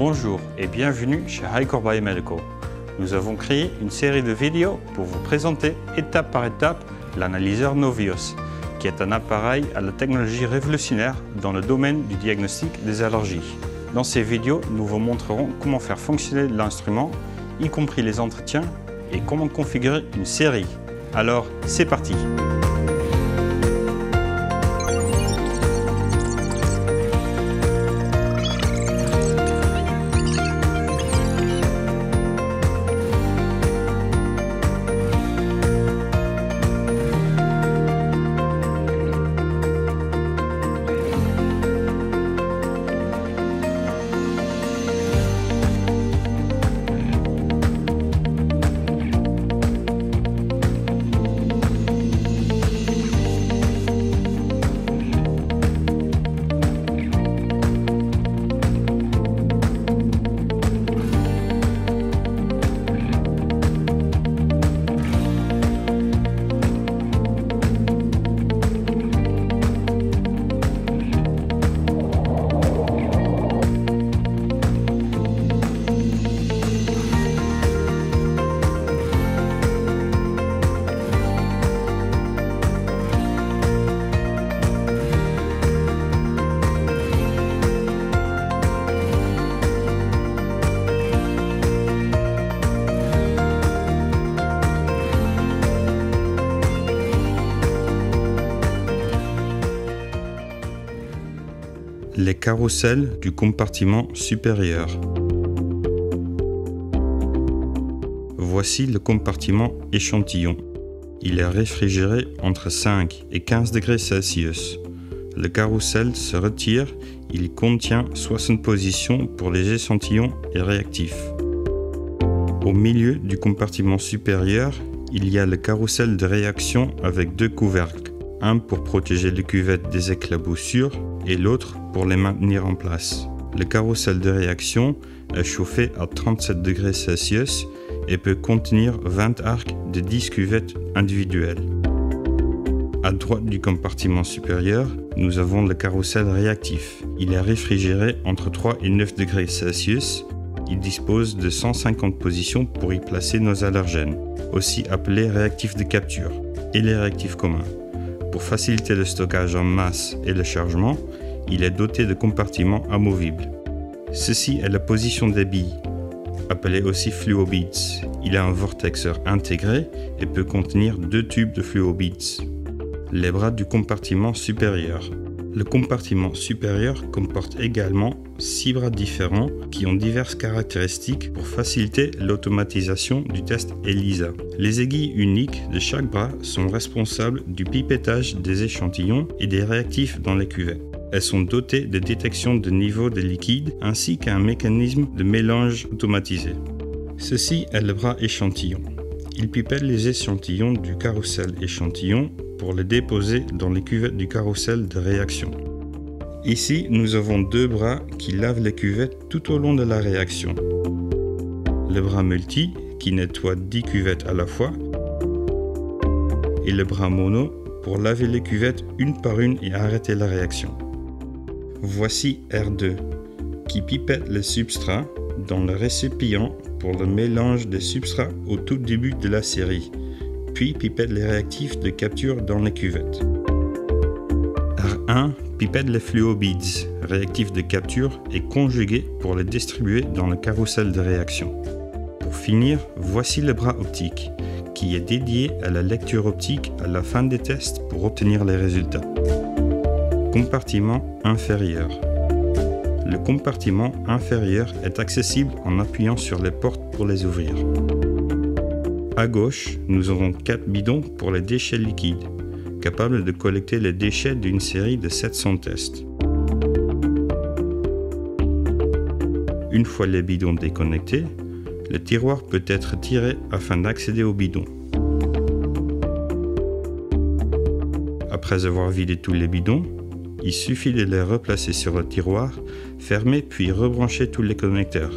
Bonjour et bienvenue chez Hi-Core Biomedical. Nous avons créé une série de vidéos pour vous présenter étape par étape l'analyseur Novios, qui est un appareil à la technologie révolutionnaire dans le domaine du diagnostic des allergies. Dans ces vidéos, nous vous montrerons comment faire fonctionner l'instrument, y compris les entretiens, et comment configurer une série. Alors, c'est parti! Les carousels du compartiment supérieur. Voici le compartiment échantillon. Il est réfrigéré entre 5 et 15 degrés Celsius. Le carrousel se retire, il contient 60 positions pour les échantillons et réactifs. Au milieu du compartiment supérieur, il y a le carrousel de réaction avec deux couvercles, un pour protéger les cuvettes des éclaboussures et l'autre pour les maintenir en place. Le carrousel de réaction est chauffé à 37 degrés Celsius et peut contenir 20 arcs de 10 cuvettes individuelles. À droite du compartiment supérieur, nous avons le carrousel réactif. Il est réfrigéré entre 3 et 9 degrés Celsius. Il dispose de 150 positions pour y placer nos allergènes, aussi appelés réactifs de capture, et les réactifs communs. Pour faciliter le stockage en masse et le chargement, il est doté de compartiments amovibles. Ceci est la position des billes, appelée aussi fluobeads. Il a un vortexeur intégré et peut contenir 2 tubes de fluobeads. Les bras du compartiment supérieur. Le compartiment supérieur comporte également 6 bras différents qui ont diverses caractéristiques pour faciliter l'automatisation du test ELISA. Les aiguilles uniques de chaque bras sont responsables du pipettage des échantillons et des réactifs dans les cuvettes. Elles sont dotées de détection de niveau de liquide ainsi qu'un mécanisme de mélange automatisé. Ceci est le bras échantillon. Il pipette les échantillons du carrousel échantillon pour les déposer dans les cuvettes du carrousel de réaction. Ici, nous avons 2 bras qui lavent les cuvettes tout au long de la réaction. Le bras multi qui nettoie 10 cuvettes à la fois et le bras mono pour laver les cuvettes une par une et arrêter la réaction. Voici R2 qui pipette le substrat dans le récipient pour le mélange des substrats au tout début de la série, puis pipette les réactifs de capture dans les cuvettes. R1 pipette les fluobeads, réactifs de capture et conjugués pour les distribuer dans le carrousel de réaction. Pour finir, voici le bras optique, qui est dédié à la lecture optique à la fin des tests pour obtenir les résultats. Compartiment inférieur. Le compartiment inférieur est accessible en appuyant sur les portes pour les ouvrir. À gauche, nous avons 4 bidons pour les déchets liquides, capables de collecter les déchets d'une série de 700 tests. Une fois les bidons déconnectés, le tiroir peut être tiré afin d'accéder au bidon. Après avoir vidé tous les bidons, il suffit de les replacer sur le tiroir, fermer puis rebrancher tous les connecteurs.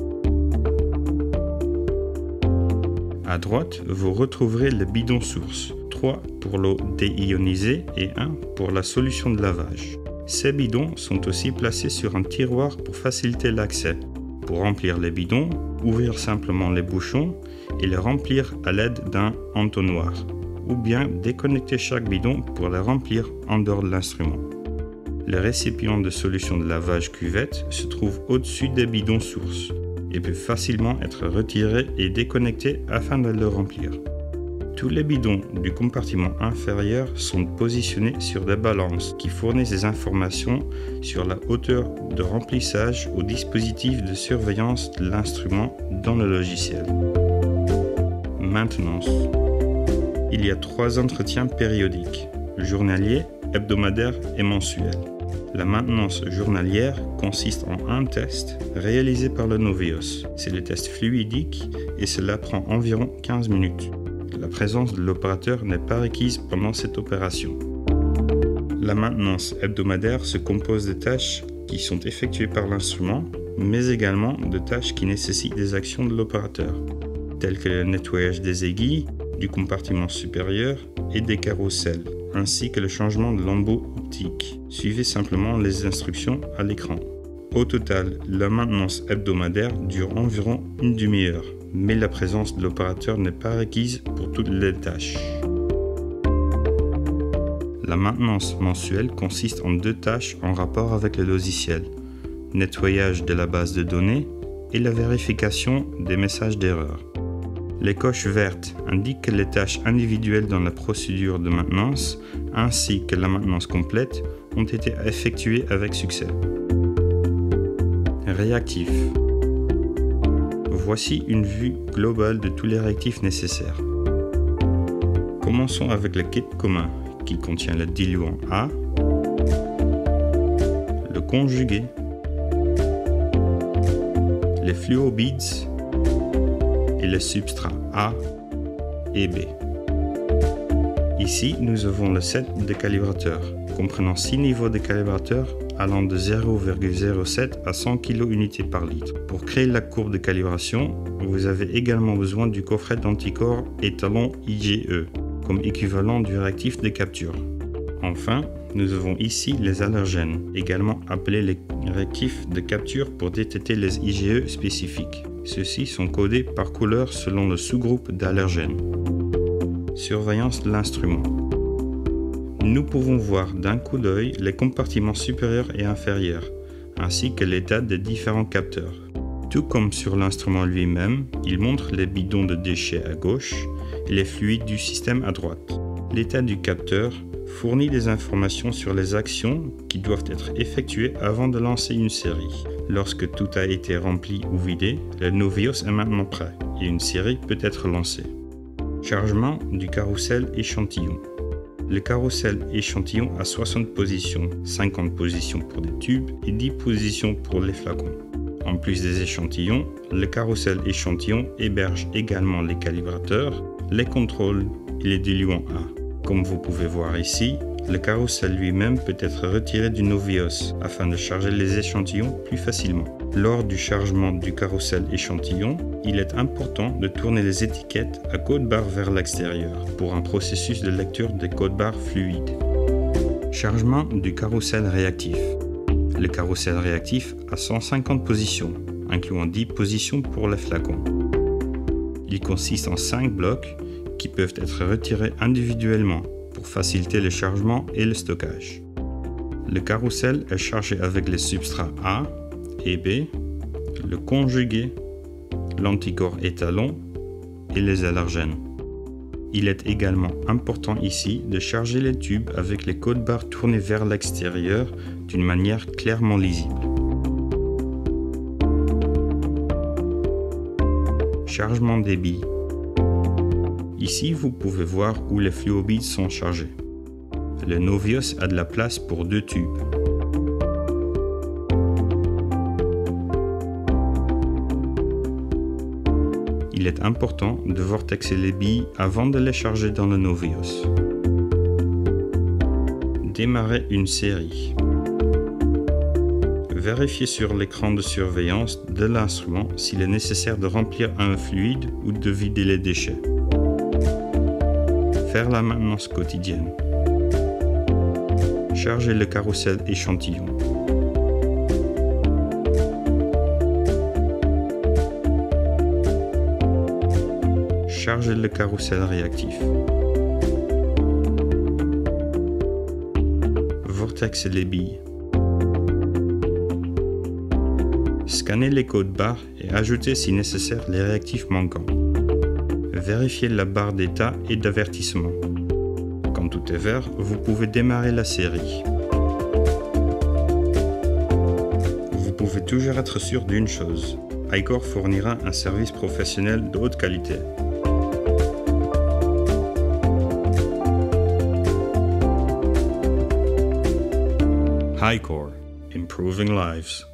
À droite, vous retrouverez les bidons sources, 3 pour l'eau déionisée et 1 pour la solution de lavage. Ces bidons sont aussi placés sur un tiroir pour faciliter l'accès. Pour remplir les bidons, ouvrir simplement les bouchons et les remplir à l'aide d'un entonnoir, ou bien déconnecter chaque bidon pour les remplir en dehors de l'instrument. Le récipient de solution de lavage cuvette se trouve au-dessus des bidons sources et peut facilement être retiré et déconnecté afin de le remplir. Tous les bidons du compartiment inférieur sont positionnés sur des balances qui fournissent des informations sur la hauteur de remplissage au dispositif de surveillance de l'instrument dans le logiciel. Maintenance. Il y a 3 entretiens périodiques, journalier, hebdomadaire et mensuel. La maintenance journalière consiste en un test réalisé par le Novios. C'est le test fluidique et cela prend environ 15 minutes. La présence de l'opérateur n'est pas requise pendant cette opération. La maintenance hebdomadaire se compose de tâches qui sont effectuées par l'instrument, mais également de tâches qui nécessitent des actions de l'opérateur, telles que le nettoyage des aiguilles, du compartiment supérieur et des carrousels, ainsi que le changement de lambeaux optiques. Suivez simplement les instructions à l'écran. Au total, la maintenance hebdomadaire dure environ une demi-heure, mais la présence de l'opérateur n'est pas requise pour toutes les tâches. La maintenance mensuelle consiste en 2 tâches en rapport avec le logiciel, nettoyage de la base de données et la vérification des messages d'erreur. Les coches vertes indiquent les tâches individuelles dans la procédure de maintenance ainsi que la maintenance complète ont été effectuées avec succès. Réactifs. Voici une vue globale de tous les réactifs nécessaires. Commençons avec le kit commun qui contient le diluant A, le conjugué, les fluobeads et les substrats A et B. Ici, nous avons le set de calibrateurs, comprenant 6 niveaux de calibrateurs allant de 0,07 à 100 kU par litre. Pour créer la courbe de calibration, vous avez également besoin du coffret d'anticorps étalon IgE, comme équivalent du réactif de capture. Enfin, nous avons ici les allergènes, également appelés les réactifs de capture pour détecter les IgE spécifiques. Ceux-ci sont codés par couleur selon le sous-groupe d'allergènes. Surveillance de l'instrument. Nous pouvons voir d'un coup d'œil les compartiments supérieurs et inférieurs, ainsi que l'état des différents capteurs. Tout comme sur l'instrument lui-même, il montre les bidons de déchets à gauche et les fluides du système à droite. L'état du capteur fournit des informations sur les actions qui doivent être effectuées avant de lancer une série. Lorsque tout a été rempli ou vidé, le Novios est maintenant prêt et une série peut être lancée. Chargement du carrousel échantillon. Le carrousel échantillon a 60 positions, 50 positions pour des tubes et 10 positions pour les flacons. En plus des échantillons, le carrousel échantillon héberge également les calibrateurs, les contrôles et les diluants A. Comme vous pouvez voir ici, le carrousel lui-même peut être retiré du Novios afin de charger les échantillons plus facilement. Lors du chargement du carrousel échantillon, il est important de tourner les étiquettes à code-barre vers l'extérieur pour un processus de lecture des codes-barres fluides. Chargement du carrousel réactif. Le carrousel réactif a 150 positions, incluant 10 positions pour les flacons. Il consiste en 5 blocs qui peuvent être retirés individuellement pour faciliter le chargement et le stockage. Le carrousel est chargé avec les substrats A et B, le conjugué, l'anticorps étalon et les allergènes. Il est également important ici de charger les tubes avec les codes-barres tournés vers l'extérieur d'une manière clairement lisible. Chargement des billes. Ici, vous pouvez voir où les fluobeads sont chargés. Le Novios a de la place pour 2 tubes. Il est important de vortexer les billes avant de les charger dans le Novios. Démarrer une série. Vérifiez sur l'écran de surveillance de l'instrument s'il est nécessaire de remplir un fluide ou de vider les déchets. Faire la maintenance quotidienne. Charger le carrousel échantillon. Chargez le carrousel réactif. Vortex les billes. Scannez les codes barres et ajoutez si nécessaire les réactifs manquants. Vérifiez la barre d'état et d'avertissement. Quand tout est vert, vous pouvez démarrer la série. Vous pouvez toujours être sûr d'une chose, Hycor fournira un service professionnel de haute qualité. Hycor, improving lives.